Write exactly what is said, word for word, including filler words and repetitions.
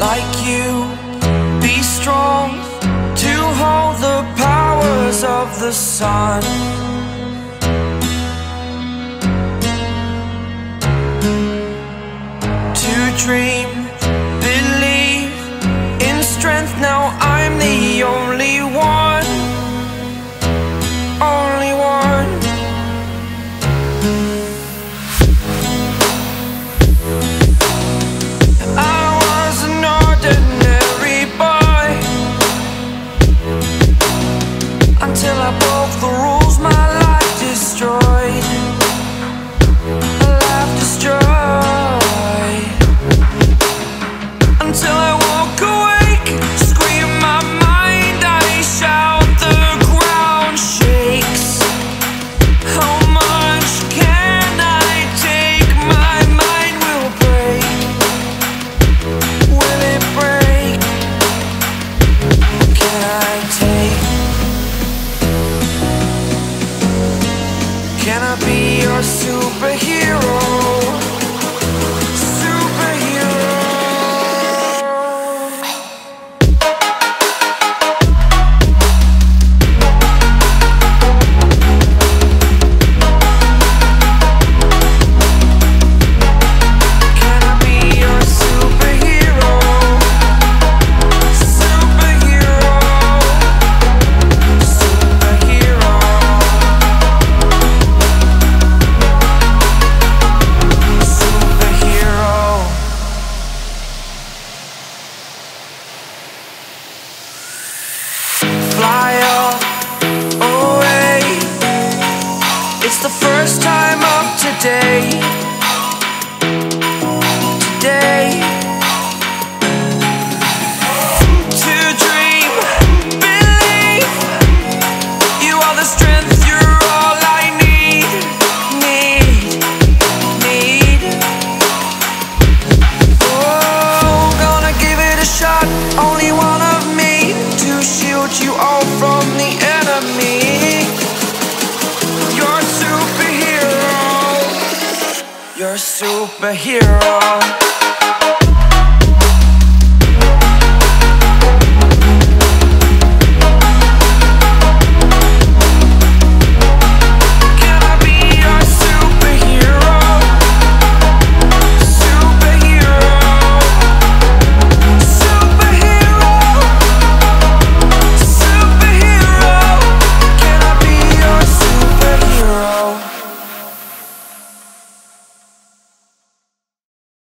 like you, be strong to hold the powers of the sun. To dream, believe in strength, now I'm the only one, only one. I was an ordinary boy until I broke the rules, my life destroyed, a life destroyed. Until I walk awake, scream my mind, I shout, the ground shakes. How much can I take? My mind will break. Will it break? Can I take? Can I be your superhero? Fly up, away. It's the first time of today. Today. To dream, believe. You are the strength, you're all I need. Need, need. Oh, gonna give it a shot. Only one of me to shield you all from the enemy. You're a superhero. You're a superhero.